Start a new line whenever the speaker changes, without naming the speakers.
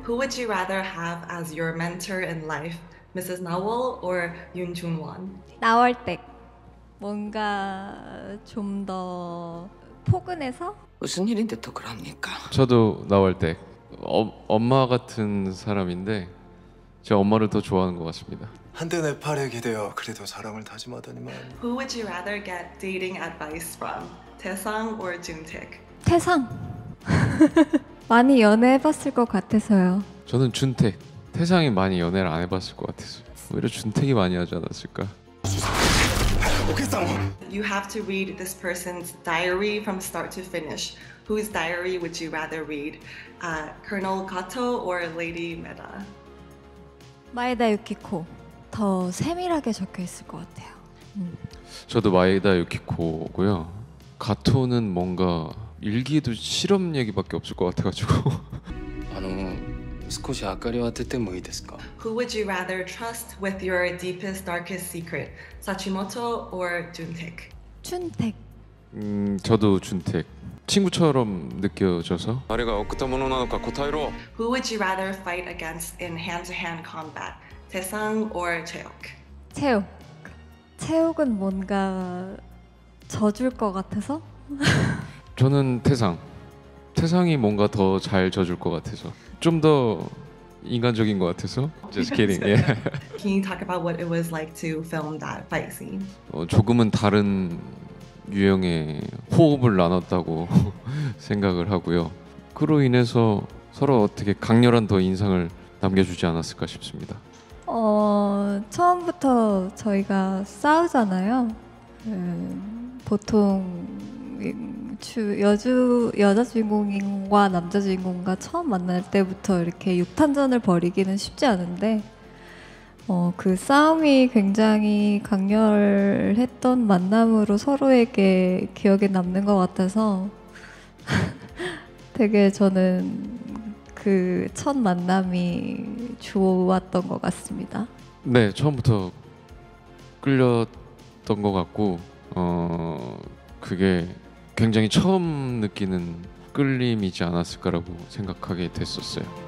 Who would you rather have as your mentor in life, Mrs. Nawal or Yoon Jun-won?
나올 때 뭔가 좀 더 포근해서
무슨 일인데 또 그럽니까?
저도 나올 때 엄마 같은 사람인데 제 엄마를 더 좋아하는 것 같습니다.
한때 내 팔에 기대어 그래도 사랑을 다짐하더니만.
Who would you rather get dating advice from, Taesang or Juntaek?
태상 많이 연애해봤을 것 같아서요.
저는 준택. 태상이 많이 연애를 안 해봤을 것 같아서 오히려 준택이 많이 하지 않았을까.
You have to read this person's diary from start to finish. Whose diary would you rather read, Colonel Kato or Lady Meda?
마에다 유키코 더 세밀하게 적혀 있을 것 같아요.
저도 마에다 유키코고요. 가토는 뭔가 일기에도 실험 얘기밖에 없을 것 같아가지고
少し明かりを当ててもいいですか?
Who would you rather trust with your deepest, darkest secret, Sachimoto or Juntaek?
춘택.
저도 준택. 친구처럼 느껴져서.
誰が送ったものなのか答えろ.
Who would you rather fight against in hand-to-hand combat, Taesang or Cheok?
체육. 체육은 뭔가 져줄 것 같아서.
저는 태상. 태상이 뭔가 더 잘 져줄 것 같아서. 좀 더 인간적인 것 같아서. Just kidding. Yeah.
Can you talk about what it was like to film that fight scene?
조금은 다른 유형의 호흡을 나눴다고 생각을 하고요. 그로 인해서 서로 어떻게 강렬한 더 인상을 남겨주지 않았을까 싶습니다.
처음부터 저희가 싸우잖아요. 보통 여자 주인공과 남자 주인공과 처음 만날 때부터 이렇게 육탄전을 벌이기는 쉽지 않은데 그 싸움이 굉장히 강렬했던 만남으로 서로에게 기억에 남는 것 같아서 되게 저는 그 첫 만남이 좋았던 것 같습니다.
네, 처음부터 끌렸던 것 같고 그게 굉장히 처음 느끼는 끌림이지 않았을까라고 생각하게 됐었어요.